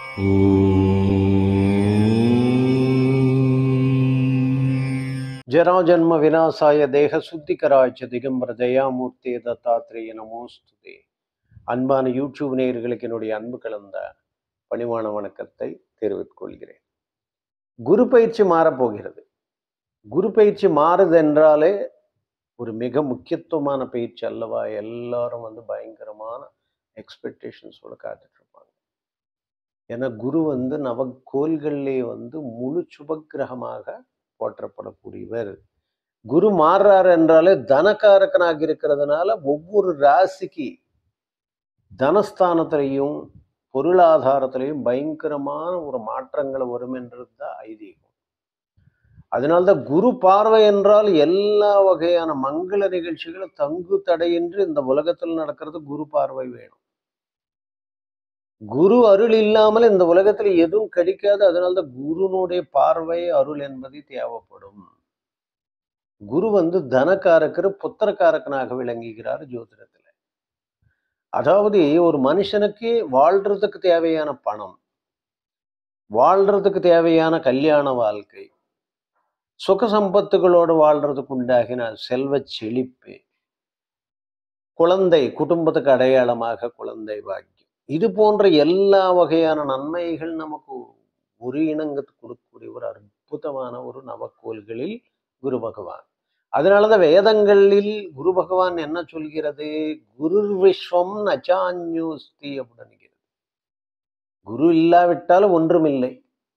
जराजन्म विनाशाय देह शुद्धिकराय च दिगंबर दयामूर्ति दत्तात्रेय நமோஸ்துதே. அன்பான யூடியூப் நேயர்களுக்கு என்னுடைய அன்பு கலந்த பணிவான வணக்கத்தை தெரிவித்துக் கொள்கிறேன். குரு பயிற்சி மாறப்போகிறது. குரு பயிற்சி மாறுது என்றாலே ஒரு மிக முக்கியத்துவமான பயிற்சி அல்லவா? எல்லாரும் பயங்கரமான எக்ஸ்பெக்டேஷன்ஸோட காத்துட்டு இருப்பாங்க. ஏன்னா குரு நவக்கோள்களிலே முழு சுபக்கிரகமாக போற்றப்படக்கூடியவர். குரு மாறுறாரு என்றாலே தனக்காரகனாக இருக்கிறதுனால ஒவ்வொரு ராசிக்கு தனஸ்தானத்திலையும் பொருளாதாரத்திலையும் பயங்கரமான ஒரு மாற்றங்கள் வரும் என்றது தான் ஐதீகம். அதனால்தான் குரு பார்வை என்றால் எல்லா வகையான மங்கள நிகழ்ச்சிகளும் தங்கு தடையின்றி இந்த உலகத்தில் நடக்கிறது குரு பார்வை வேணும். குரு அருள் இல்லாமல் இந்த உலகத்துல எதுவும் கிடைக்காது. அதனால்தான் குருனுடைய பார்வை அருள் என்பது தேவைப்படும். குரு தனக்காரக்கர் புத்திரக்காரக்கனாக விளங்குகிறார் ஜோதிடத்துல. அதாவது ஒரு மனுஷனுக்கு வாழ்றதுக்கு தேவையான பணம், வாழ்றதுக்கு தேவையான கல்யாண வாழ்க்கை, சுக சம்பத்துகளோடு வாழ்றதுக்கு உண்டாகின செல்வ செழிப்பு, குழந்தை, குடும்பத்துக்கு அடையாளமாக குழந்தை பாக்கியம், இது போன்ற எல்லா வகையான நன்மைகள் நமக்கு ஒரு இணங்கத்து கொடுக்கக்கூடிய ஒரு அற்புதமான ஒரு நவக்கோள்களில் குரு பகவான். அதனாலதான் வேதங்களில் குரு பகவான் என்ன சொல்கிறது? குரு விஸ்வம் நச்சான்யோஸ்தி அப்படின்னு. குரு இல்லாவிட்டாலும் ஒன்றுமில்லை.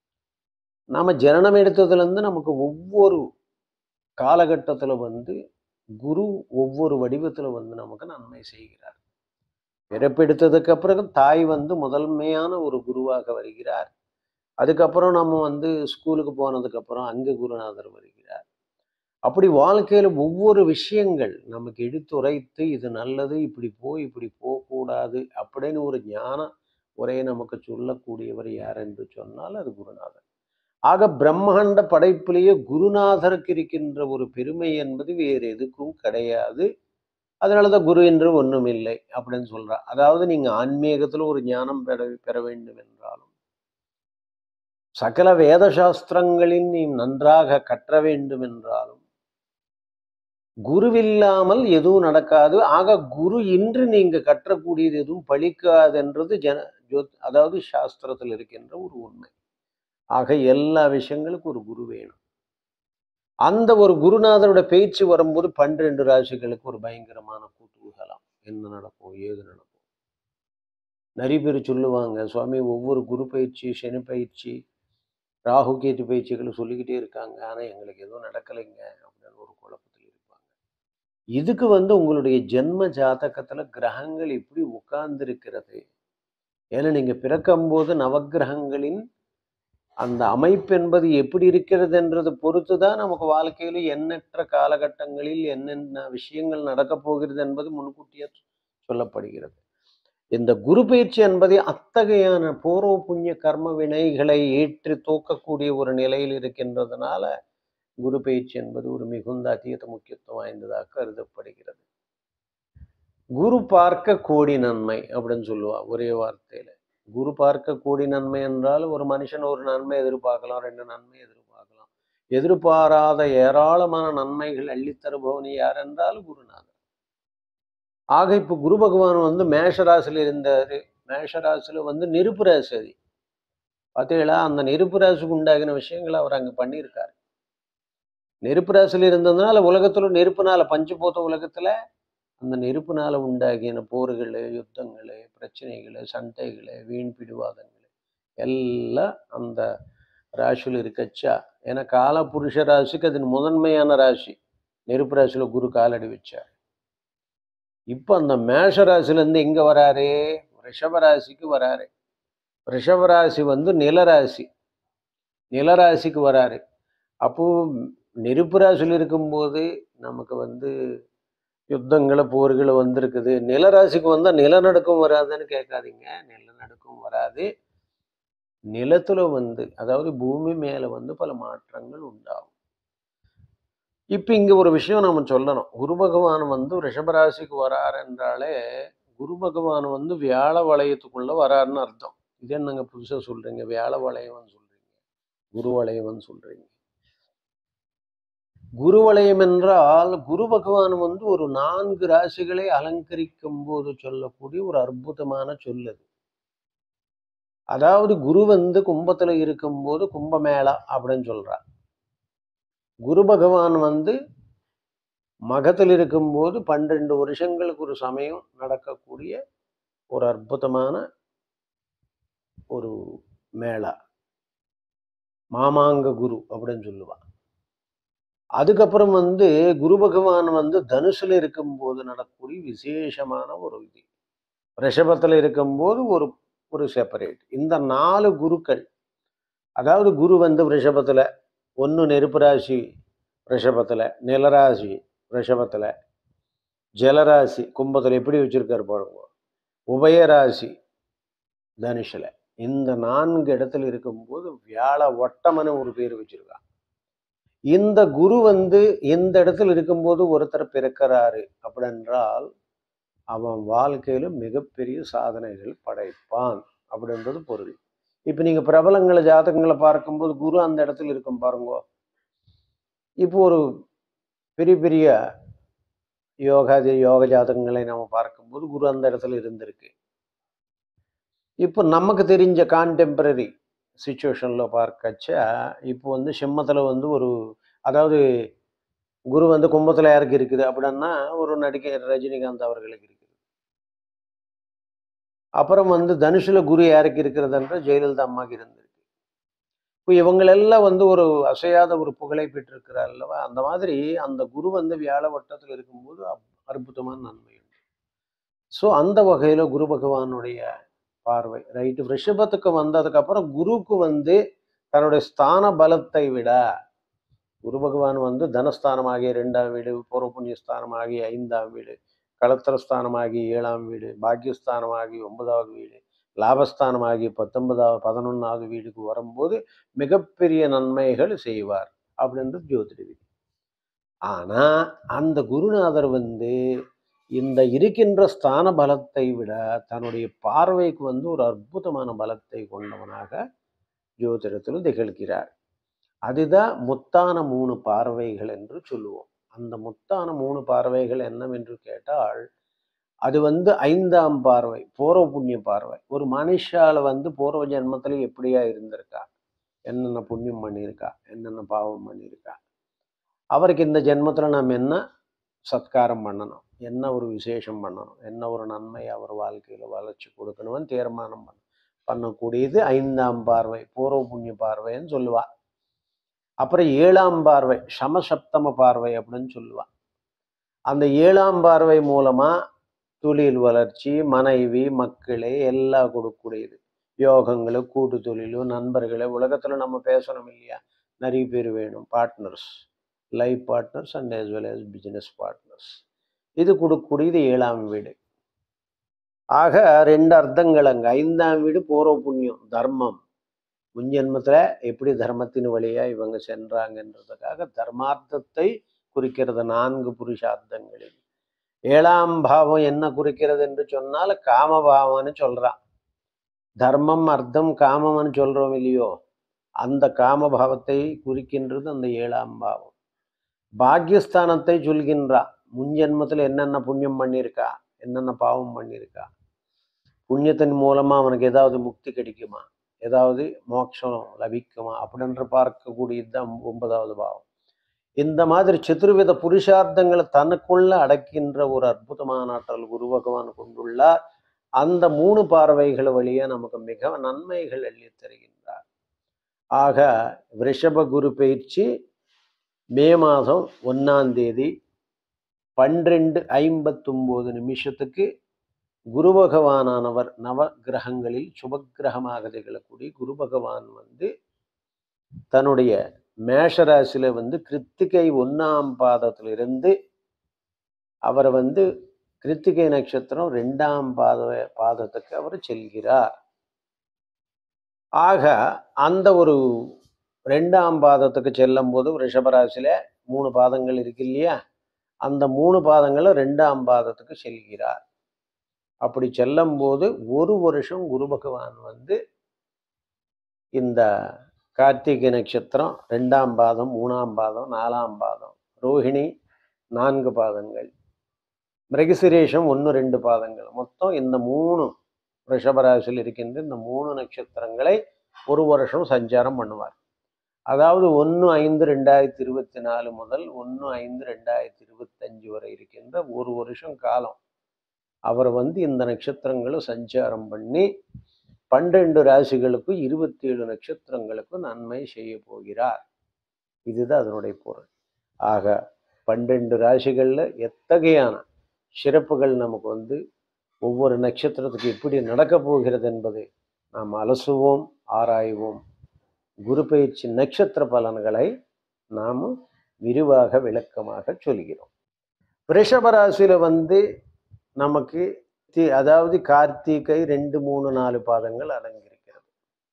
நாம ஜனனம் எடுத்ததுல இருந்து நமக்கு ஒவ்வொரு காலகட்டத்துல குரு ஒவ்வொரு வடிவத்துல நமக்கு நன்மை செய்கிறார். பிறப்பெடுத்ததுக்கு அப்புறம் தாய் முதன்மையான ஒரு குருவாக வருகிறார். அதுக்கப்புறம் நம்ம ஸ்கூலுக்கு போனதுக்கு அப்புறம் அங்க குருநாதர் வருகிறார். அப்படி வாழ்க்கையில ஒவ்வொரு விஷயங்கள் நமக்கு எடுத்துரைத்து இது நல்லது, இப்படி இப்படி போகக்கூடாது அப்படின்னு ஒரு ஞான உரையை நமக்கு சொல்லக்கூடியவர் யார் என்று சொன்னால் அது குருநாதர். ஆக பிரம்மாண்ட படைப்பிலேயே குருநாதருக்கு இருக்கின்ற ஒரு பெருமை என்பது வேறு எதுக்கும் கிடையாது. அதனாலதான் குரு என்று ஒன்றும் இல்லை அப்படின்னு சொல்றார். அதாவது நீங்க ஆன்மீகத்துல ஒரு ஞானம் பெற வேண்டும் என்றாலும், சகல வேத சாஸ்திரங்களில் நீ நன்றாக கற்ற வேண்டும் என்றாலும், குருவில்லாமல் எதுவும் நடக்காது. ஆக குரு இன்று நீங்க கற்றக்கூடியது எதுவும் பழிக்காது என்றது அதாவது சாஸ்திரத்தில் இருக்கின்ற ஒரு உண்மை. ஆக எல்லா விஷயங்களுக்கும் ஒரு குரு வேணும். அந்த ஒரு குருநாதரோட பேச்சு வரும்போது 12 ராசிகளுக்கு ஒரு பயங்கரமான கூட்டுகலாம். என்ன நடக்கும், ஏது நடக்கும். நிறைய பேர் சொல்லுவாங்க, சுவாமி ஒவ்வொரு குரு பயிற்சி, சனி பயிற்சி, ராகு கேது பயிற்சிகளை சொல்லிக்கிட்டே இருக்காங்க, ஆனா எங்களுக்கு எதுவும் நடக்கலைங்க அப்படின்னு ஒரு குழப்பத்தில் இருப்பாங்க. இதுக்கு உங்களுடைய ஜென்ம ஜாதகத்துல கிரகங்கள் எப்படி உட்கார்ந்து இருக்கிறது, ஏன்னா நீங்க பிறக்கும் போது நவகிரகங்களின் அந்த அமைப்பு என்பது எப்படி இருக்கிறது என்றது பொறுத்துதான் நமக்கு வாழ்க்கையில எண்ணற்ற காலகட்டங்களில் என்னென்ன விஷயங்கள் நடக்க போகிறது என்பது முன்கூட்டியே சொல்லப்படுகிறது. இந்த குரு பயிற்சி என்பதை அத்தகையான பூர்வ புண்ணிய கர்ம வினைகளை ஏற்றி தூக்கக்கூடிய ஒரு நிலையில் இருக்கின்றதுனால குரு பயிற்சி என்பது ஒரு மிகுந்த அதீத முக்கியத்துவம் வாய்ந்ததாக கருதப்படுகிறது. குரு பார்க்க கோடி நன்மை அப்படின்னு சொல்லுவா ஒரே வார்த்தையில. குரு பார்க்க கோடி நன்மை என்றால் ஒரு மனுஷன் ஒரு நன்மை எதிர்பார்க்கலாம், 2 நன்மை எதிர்பார்க்கலாம். எதிர்பாராத ஏராளமான நன்மைகள் அள்ளித்தருபவன் யார் என்றால் குருநாதர். ஆக இப்ப குரு பகவான் மேஷராசியில் இருந்தாரு. மேஷராசியில நெருப்பு ராசி. அது பார்த்தீங்களா? அந்த நெருப்பு ராசிக்கு உண்டாகின விஷயங்களை அவர் அங்க பண்ணியிருக்காரு. நெருப்பு ராசியில் இருந்ததுனால உலகத்துல நெருப்புனால பஞ்சு போத்த உலகத்துல அந்த நெருப்புனால உண்டாகின போர்கள், யுத்தங்கள், பிரச்சனைகள், சண்டைகள், வீண் பிடிவாதங்கள் எல்லாம் அந்த ராசியில் இருக்கச்சா. ஏன்னா கால புருஷ ராசிக்கு அது முதன்மையான ராசி. நெருப்பு ராசியில குரு காலடி வச்சார். இப்ப அந்த மேஷ ராசியிலேருந்து எங்க வராரு? ரிஷபராசிக்கு வராரு. ரிஷபராசி நிலராசி. நிலராசிக்கு வராரு. அப்போ நெருப்பு ராசியில் இருக்கும்போது நமக்கு யுத்தங்களை போர்களை வந்திருக்குது. நிலராசிக்கு வந்தால் நிலநடுக்கம் வராதுன்னு கேட்காதீங்க. நிலநடுக்கம் வராது. நிலத்துல அதாவது பூமி மேல பல மாற்றங்கள் உண்டாகும். இப்ப இங்க ஒரு விஷயம் நாம சொல்லணும். குரு பகவான் ரிஷபராசிக்கு வரார் என்றாலே குரு பகவான் வியாழ வளையத்துக்குள்ள வராருன்னு அர்த்தம். இது என்னங்க புதுசா சொல்றீங்க? வியாழ வளையம்னு சொல்றீங்க, குரு வளையம்னு சொல்றீங்க. குரு வளையம் என்றால் குரு பகவான் வந்து ஒரு 4 ராசிகளை அலங்கரிக்கும் போது சொல்லக்கூடிய ஒரு அற்புதமான சொல் அது. அதாவது குரு வந்து கும்பத்துல இருக்கும்போது கும்பமேளா அப்படின்னு சொல்றார். குரு பகவான் வந்து மகத்தில் இருக்கும்போது 12 வருஷங்களுக்கு ஒரு சமயம் நடக்கக்கூடிய ஒரு அற்புதமான ஒரு மேளா, மாமாங்க குரு அப்படின்னு சொல்லுவான். அதுக்கப்புறம் வந்து குரு பகவான் வந்து தனுசுல இருக்கும்போது நடக்கக்கூடிய விசேஷமான ஒரு இது. ரிஷபத்துல இருக்கும்போது ஒரு ஒரு செப்பரேட். இந்த 4 குருக்கள், அதாவது குரு வந்து ரிஷபத்துல, ஒண்ணு நெருப்பு ராசி ரிஷபத்துல, நிலராசி ரிஷபத்துல, ஜலராசி கும்பத்துல எப்படி வச்சிருக்காரு பாருங்க. உபயராசி தனுஷுல. இந்த 4 இடத்துல இருக்கும்போது வியாழ ஒட்டமன்னு ஒரு பேர் வச்சிருக்கான். இந்த குரு வந்து இந்த இடத்துல இருக்கும்போது ஒருத்தர் பிறக்கிறாரு அப்படின்றால் அவன் வாழ்க்கையில மிகப்பெரிய சாதனைகள் படைப்பான் அப்படின்றது பொருள். இப்ப நீங்க பிரபலங்களை ஜாதகங்களை பார்க்கும்போது குரு அந்த இடத்துல இருக்கும் பாருங்க. இப்போ ஒரு பெரிய பெரிய யோக ஜாதகங்களை நம்ம பார்க்கும்போது குரு அந்த இடத்துல இருந்திருக்கு. இப்போ நமக்கு தெரிஞ்ச கான்டெம்பரரி சிச்சுவேஷன்ல பார்க்கச்சா இப்போ வந்து சிம்மத்துல வந்து ஒரு, அதாவது குரு வந்து கும்பத்துல யாருக்கு இருக்குது அப்படின்னா ஒரு நடிகர் ரஜினிகாந்த் அவர்களுக்கு இருக்குது. அப்புறம் வந்து தனுஷுல குரு யாருக்கு இருக்கிறதுன்ற ஜெயலலிதா அம்மாக்கு இருந்திருக்கு. இப்போ இவங்களெல்லாம் வந்து ஒரு அசையாத ஒரு புகழை பெற்றிருக்கிறார் அல்லவா? அந்த மாதிரி அந்த குரு வந்து வியாழ வட்டத்தில் இருக்கும்போது அற்புதமான நன்மை உண்டு. ஸோ அந்த வகையில குரு பகவானுடைய பார்வை ரைட்டு. ரிஷபத்துக்கு வந்ததுக்கு அப்புறம் குருக்கு வந்து தன்னுடைய ஸ்தான பலத்தை விட குரு பகவான் வந்து தனஸ்தானமாகிய 2ஆம் வீடு, பூர்வ புண்ணிய ஸ்தானமாகிய 5ஆம் வீடு, களத்திரஸ்தானமாகி 7ஆம் வீடு, பாக்கியஸ்தானமாகி 9வது வீடு, லாபஸ்தானமாகி 11வது வீடுக்கு வரும்போது மிகப்பெரிய நன்மைகள் செய்வார் அப்படின்றது ஜோதிட விதி. ஆனா அந்த குருநாதர் வந்து இந்த இருக்கின்ற ஸ்தான பலத்தை விட தன்னுடைய பார்வைக்கு வந்து ஒரு அற்புதமான பலத்தை கொண்டவனாக ஜோதிடத்தில் திகழ்கிறார். அதுதான் முத்தான 3 பார்வைகள் என்று சொல்லுவோம். அந்த முத்தான 3 பார்வைகள் என்னவென்று கேட்டால், அது வந்து 5ஆம் பார்வை, பூர்வ புண்ணிய பார்வை. ஒரு மனுஷால வந்து பூர்வ ஜென்மத்தில எப்படியா இருந்திருக்கா? என்னென்ன புண்ணியம் பண்ணியிருக்கா? என்னென்ன பாவம் பண்ணியிருக்கா? அவருக்கு இந்த ஜென்மத்தில நாம் என்ன சத்காரம் பண்ணணும்? என்ன ஒரு விசேஷம் பண்ணணும்? என்ன ஒரு நன்மை அவர் வாழ்க்கையில வளர்ச்சி கொடுக்கணும்னு தீர்மானம் பண்ணக்கூடியது 5ஆம் பார்வை, பூர்வ புண்ணிய பார்வைன்னு சொல்லுவா. அப்புறம் 7ஆம் பார்வை, சமசப்தம பார்வை அப்படின்னு சொல்லுவா. அந்த 7ஆம் பார்வை மூலமா தொழில் வளர்ச்சி, மனைவி, மக்களே எல்லாம் கொடுக்கக்கூடியது. யோகங்களு, கூட்டு தொழிலு, நண்பர்களே, உலகத்துல நம்ம பேசணும் இல்லையா? நிறைய பேர் வேணும். Partners, life partners and as well as business partners. இது கொடுக்கக்கூடியது 7ஆம் வீடு. ஆக 2 அர்த்தங்கள் அங்க. 5ஆம் வீடு பூர்வ புண்ணியம், தர்மம். முன்ஜென்மத்துல எப்படி தர்மத்தின் வழியா இவங்க சென்றாங்கன்றதுக்காக தர்மார்த்தத்தை குறிக்கிறது 4 புருஷார்த்தங்களில். 7ஆம் பாவம் என்ன குறிக்கிறது என்று சொன்னால் காமபாவம்னு சொல்றான். தர்மம், அர்த்தம், காமம்னு சொல்றோம் இல்லையோ, அந்த காமபாவத்தை குறிக்கின்றது அந்த 7ஆம் பாவம். பாக்கியஸ்தானத்தை சொல்கின்றான். முன்ஜென்மத்தில் என்னென்ன புண்ணியம் பண்ணியிருக்கா, என்னென்ன பாவம் பண்ணியிருக்கா, புண்ணியத்தின் மூலமா அவனுக்கு ஏதாவது முக்தி கிடைக்குமா, ஏதாவது மோட்சம் லபிக்குமா அப்படின்ற பார்க்கக்கூடியதுதான் 9வது பாவம். இந்த மாதிரி சதுர்வித புருஷார்த்தங்களை தனக்குள்ள அடக்கின்ற ஒரு அற்புதமான ஆற்றல் குரு பகவான் கொண்டுள்ளார். அந்த 3 பார்வைகள் வழியா நமக்கு மிக நன்மைகள் அள்ளி தருகின்றார். ஆக ரிஷப குரு பயிற்சி மே மாதம் 1ஆம் தேதி 12:59 குரு பகவானானவர் நவ கிரகங்களில் சுபகிரகமாக திகழக்கூடிய குரு பகவான் வந்து தன்னுடைய மேஷராசியில வந்து கிருத்திகை 1ஆம் பாதத்திலிருந்து அவர் வந்து கிருத்திகை நட்சத்திரம் 2ஆம் பாதத்துக்கு அவர் செல்கிறார். ஆக அந்த ஒரு 2ஆம் பாதத்துக்கு செல்லும் போது ரிஷபராசியில 3 பாதங்கள் இருக்கு இல்லையா? அந்த 3 பாதங்களும் 2ஆம் பாதத்துக்கு செல்கிறார். அப்படி செல்லும் போது ஒரு வருஷம் குரு பகவான் வந்து இந்த கார்த்திகை நட்சத்திரம் 2ஆம் பாதம், 3ஆம் பாதம், 4ஆம் பாதம், ரோஹிணி 4 பாதங்கள், மிருகசிரேஷம் 1, 2 பாதங்கள், மொத்தம் இந்த 3 ரிஷபராசியில் இருக்கின்ற இந்த 3 நட்சத்திரங்களை ஒரு வருஷம் சஞ்சாரம் பண்ணுவார். அதாவது 1/5/2024 முதல் 1/5/2025 வரை இருக்கின்ற ஒரு வருஷம் காலம் அவர் இந்த நட்சத்திரங்களை சஞ்சாரம் பண்ணி 12 ராசிகளுக்கும் 27 நட்சத்திரங்களுக்கும் நன்மை செய்ய போகிறார். இதுதான் அதனுடைய பொருள். ஆக 12 ராசிகளில் எத்தகையான சிறப்புகள் நமக்கு ஒவ்வொரு நட்சத்திரத்துக்கு எப்படி நடக்கப் போகிறது என்பதை நாம் அலசுவோம், ஆராய்வோம். குரு பயிற்சி நட்சத்திர பலன்களை நாம் விரிவாக விளக்கமாக சொல்கிறோம். ரிஷபராசியில் நமக்கு அதாவது கார்த்திகை 2, 3, 4 பாதங்கள் அடங்கியிருக்கிறது.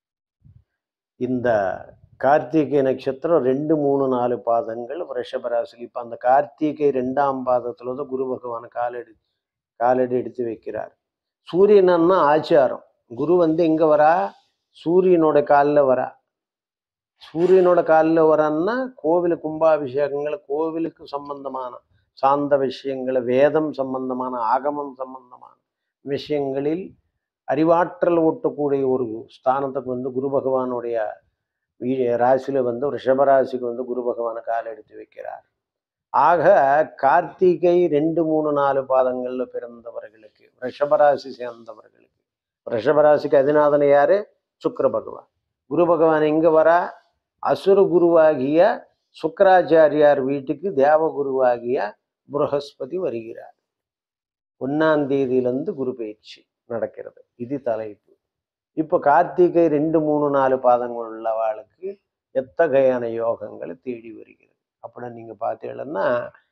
இந்த கார்த்திகை நட்சத்திரம் 2, 3, 4 பாதங்கள் ரிஷபராசியில். இப்போ அந்த கார்த்திகை 2ஆம் பாதத்துல தான் குரு பகவான் காலடி எடுத்து வைக்கிறார். சூரியன்னா ஆச்சாரம். குரு எங்க வரா? சூரியனோட காலில் வரா. சூரியனோட காலில் வரான்னா கோவில் கும்பாபிஷேகங்கள், கோவிலுக்கு சம்பந்தமான சார்ந்த விஷயங்களை, வேதம் சம்பந்தமான, ஆகமம் சம்பந்தமான விஷயங்களில் அறிவாற்றல் ஓட்டக்கூடிய ஒரு ஸ்தானத்துக்கு குரு பகவானுடைய ராசியில் ரிஷபராசிக்கு குரு பகவான கால் எடுத்து வைக்கிறார். ஆக கார்த்திகை 2, 3, 4 பாதங்களில் பிறந்தவர்களுக்கு, ரிஷபராசி சேர்ந்தவர்களுக்கு, ரிஷபராசிக்கு அதிநாதன் யாரு? சுக்கிர பகவான். குரு பகவான் எங்க வரா? அசுர குருவாகிய சுக்கராச்சாரியார் வீட்டுக்கு தேவகுருவாகிய புரஹஸ்பதி வருகிறார். 1ஆம் தேதியிலிருந்து குரு பயிற்சி நடக்கிறது. இது தலைப்பு. இப்போ கார்த்திகை 2, 3, 4 பாதங்கள் உள்ளவாளுக்கு எத்தகையான யோகங்களை தேடி வருகிறது அப்படின்னு நீங்க பார்த்தீங்கன்னா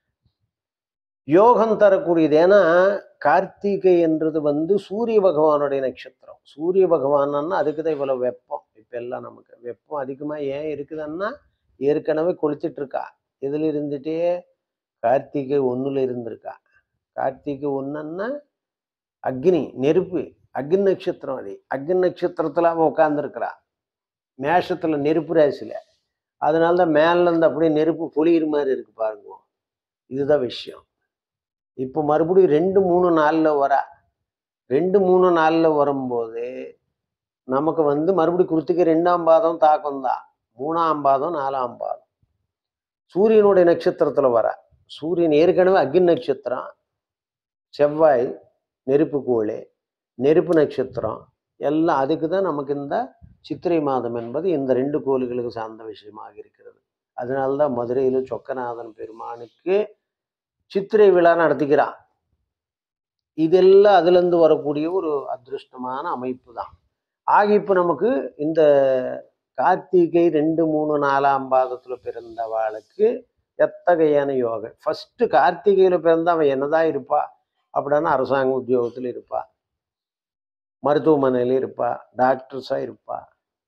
யோகம் தரக்கூடியது. ஏன்னா கார்த்திகை என்றது சூரிய பகவானுடைய நட்சத்திரம். சூரிய பகவான்னா அதுக்குதான் இவ்வளவு வெப்பம். இப்ப எல்லாம் நமக்கு வெப்பம் அதிகமா ஏன் இருக்குதுன்னா ஏற்கனவே கொளுத்திட்டு இருக்கா. இதுல இருந்துட்டே கார்த்திகை 1ல இருந்திருக்கா. கார்த்திகை 1ன்னா அக்னி, நெருப்பு, அக்னி நட்சத்திரம். அது அக்னி நட்சத்திரத்துல அவன் உட்கார்ந்துருக்கிறா, மேஷத்துல நெருப்பு ராசியில. அதனாலதான் மேல இருந்து அப்படியே நெருப்பு பொழியிற மாதிரி இருக்கு பாருங்க. இதுதான் விஷயம். இப்போ மறுபடியும் 2, 3, 4ல வரா. 2, 3, 4ல வரும்போது நமக்கு மறுபடியும் கிருத்திகை 2ஆம் பாதம் தாக்கம் தான். 3ஆம் பாதம், 4ஆம் பாதம் சூரியனுடைய நட்சத்திரத்துல வர. சூரியன் ஏற்கனவே அக்னி நட்சத்திரம், செவ்வாய் நெருப்பு கோளே, நெருப்பு நட்சத்திரம் எல்லாம். அதுக்கு தான் நமக்கு இந்த சித்திரை மாதம் என்பது இந்த 2 கோள்களுக்கு சார்ந்த விஷயமாக இருக்கிறது. அதனால்தான் மதுரையில் சொக்கநாதன் பெருமானுக்கு சித்திரை விழா நடத்திக்கிறான். இதெல்லாம் அதுல இருந்து வரக்கூடிய ஒரு அதிருஷ்டமான அமைப்பு தான். ஆக இப்ப நமக்கு இந்த கார்த்திகை 2, 3, 4ஆம் பாதத்துல பிறந்தவாளுக்கு எத்தகையான யோகம். ஃபர்ஸ்ட் கார்த்திகையில பிறந்த அவன் என்னதான் இருப்பா அப்படின்னா அரசாங்க உத்தியோகத்துல இருப்பா, மருத்துவமனையில இருப்பா, டாக்டர்ஸா இருப்பா.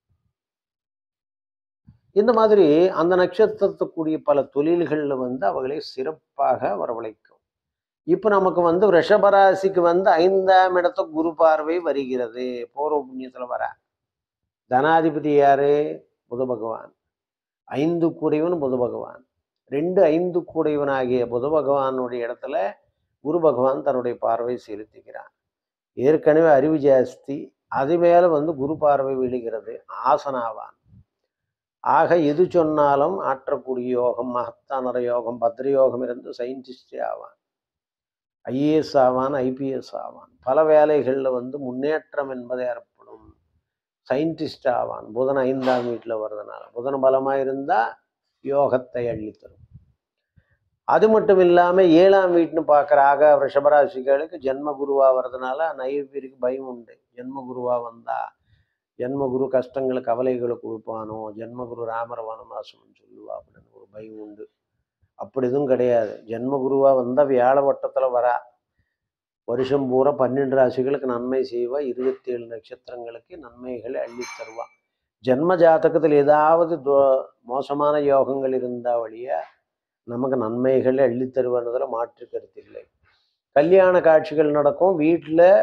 இந்த மாதிரி அந்த நட்சத்திரத்துக்குரிய பல தொழில்கள்ல அவர்களை சிறப்பாக வரவழைக்கும். இப்ப நமக்கு ரிஷபராசிக்கு 5ஆம் இடத்த குரு பார்வை வருகிறது. பூர்வ புண்ணியத்துல வர. தனாதிபதி யாரு? புத பகவான். 5 கூடையவன் புத பகவான். 2, 5 கூடையவன் ஆகிய புத பகவானுடைய இடத்துல குரு பகவான் தன்னுடைய பார்வை செலுத்துகிறான். ஏற்கனவே அறிவு ஜாஸ்தி, அது மேல குரு பார்வை விழுகிறது. ஆசனாவான். ஆக எது சொன்னாலும் ஆற்றக்கூடிய யோகம், மகத்தானர யோகம், பத்ர யோகம் இருந்து சயின்டிஸ்டே ஆவான், ஐஏஎஸ் ஆவான், ஐபிஎஸ் ஆவான். பல வேலைகள்ல முன்னேற்றம் என்பதை ஏற்படும். சயின்டிஸ்ட் ஆவான். புதன் 5ஆம் வீட்டுல வர்றதுனால புதன் பலமா இருந்தா யோகத்தை அள்ளித்தரும். அது மட்டும் இல்லாம 7ஆம் வீட்டுன்னு பார்க்கறாக ரிஷபராசிகளுக்கு ஜென்ம குருவா வர்றதுனால நிறைய பேருக்கு பயம் உண்டு. ஜென்ம குருவா வந்தா ஜென்மகுரு கஷ்டங்களை கவலைகளை கொடுப்பானோ, ஜென்மகுரு ராமர வனவாசம்னு சொல்லுவா அப்படின்னு ஒரு பயம் உண்டு. அப்படி எதுவும் கிடையாது. ஜென்மகுருவா வந்தா வியாழ வட்டத்துல வரா. வருஷம் பூரா 12 ராசிகளுக்கு நன்மை செய்வா. 27 நட்சத்திரங்களுக்கு நன்மைகளை அள்ளி தருவா. ஜென்ம ஜாதகத்தில் ஏதாவது மோசமான யோகங்கள் இருந்தா வழியா நமக்கு நன்மைகளை அள்ளி தருவதுல மாற்று கருத்து இல்லை. கல்யாண காட்சிகள் நடக்கும். வீட்டுல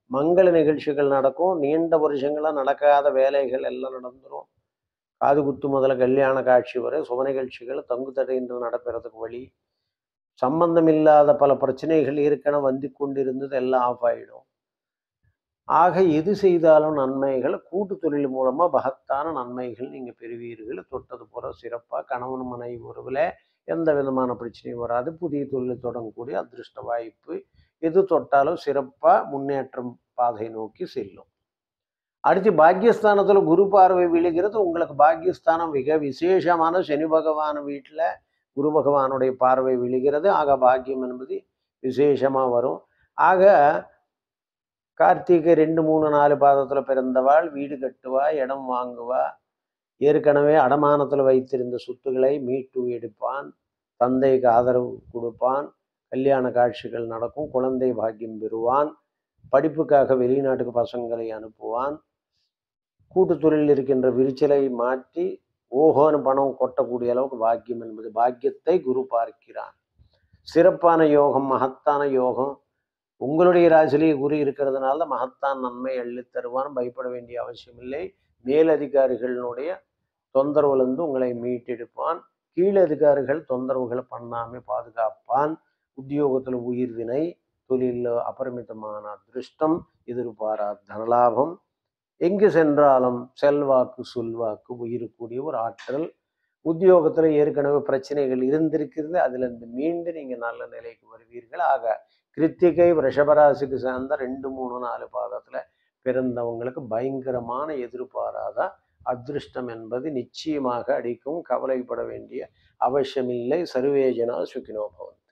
மங்கள நிகழ்ச்சிகள் நடக்கும். நீண்ட வருஷங்களாக நடக்காத வேலைகள் எல்லாம் நடந்துடும். காது குத்து முதல்ல கல்யாண காட்சி வரை சுப நிகழ்ச்சிகள் தங்கு தடையின்றி நடப்பெறதுக்கு வழி. சம்பந்தம் இல்லாத பல பிரச்சனைகள் ஏற்கனவே வந்து கொண்டிருந்தது எல்லாம் ஆஃப் ஆகிடும். ஆக எது செய்தாலும் நன்மைகள், கூட்டு தொழில் மூலமாக மகத்தான நன்மைகள் நீங்கள் பெறுவீர்கள். தொட்டது போகிற சிறப்பாக கணவன் மனைவி உறவில் எந்த விதமான பிரச்சனையும் வராது. புதிய தொழில் தொடங்கக்கூடிய அதிர்ஷ்ட வாய்ப்பு. எது தொட்டாலும் சிறப்பாக முன்னேற்றம் பாதை நோக்கி செல்லும். அடுத்து பாக்கியஸ்தானத்தில் குரு பார்வை விழுகிறது. உங்களுக்கு பாக்கியஸ்தானம் மிக விசேஷமான சனி பகவான் வீட்டில் குரு பகவானுடைய பார்வை விழுகிறது. ஆக பாக்கியம் என்பது விசேஷமாக வரும். ஆக கார்த்திகை 2, 3, 4 பாதத்தில் பிறந்தவாள் வீடு கட்டுவா, இடம் வாங்குவா, ஏற்கனவே அடமானத்தில் வைத்திருந்த சொத்துக்களை மீட்டு எடுப்பான், தந்தைக்கு ஆதரவு கொடுப்பான், கல்யாண காட்சிகள் நடக்கும், குழந்தை பாக்கியம் பெறுவான், படிப்புக்காக வெளிநாட்டுக்கு பசங்களை அனுப்புவான், கூட்டு தொழிலில் இருக்கின்ற விரிச்சலை மாற்றி ஓஹோன்னு பணம் கொட்டக்கூடிய அளவுக்கு பாக்கியம் என்பது பாக்கியத்தை குரு பார்க்கிறான். சிறப்பான யோகம், மகத்தான யோகம். உங்களுடைய ராசிலேயே குரு இருக்கிறதுனால மகத்தான் நன்மை அள்ளி தருவான். பயப்பட வேண்டிய அவசியம் இல்லை. மேலதிகாரிகளினுடைய தொந்தரவுலேருந்து உங்களை மீட்டெடுப்பான். கீழதிகாரிகள் தொந்தரவுகளை பண்ணாமல் பாதுகாப்பான். உத்தியோகத்தில் உயிர்வினை, தொழிலில் அபரிமிதமான அதிருஷ்டம், எதிர்பாராத தனலாபம், எங்கு சென்றாலும் செல்வாக்கு சொல்வாக்கு உயிரக்கூடிய ஒரு ஆற்றல். உத்தியோகத்தில் ஏற்கனவே பிரச்சனைகள் இருந்திருக்கிறது, அதிலிருந்து மீண்டு நீங்கள் நல்ல நிலைக்கு வருவீர்கள். ஆக கிருத்திகை ரிஷபராசிக்கு சேர்ந்த 2, 3, 4 பாதத்தில் பிறந்தவங்களுக்கு பயங்கரமான எதிர்பாராத அதிருஷ்டம் என்பது நிச்சயமாக அடிக்கும். கவலைப்பட வேண்டிய அவசியமில்லை. சர்வேஜனா சுகினோ பவந்து.